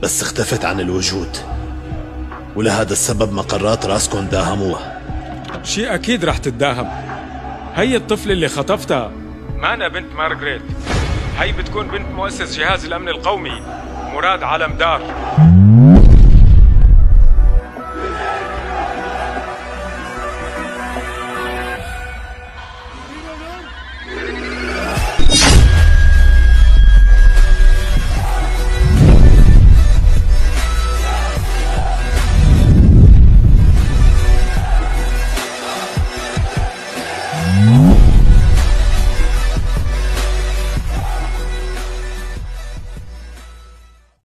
بس اختفت عن الوجود، ولهذا السبب مقرات راسكم داهموها. شيء أكيد رح تتداهم. هي الطفلة اللي خطفتها مانا بنت مارغريت، هي بتكون بنت مؤسس جهاز الأمن القومي مراد علمدار.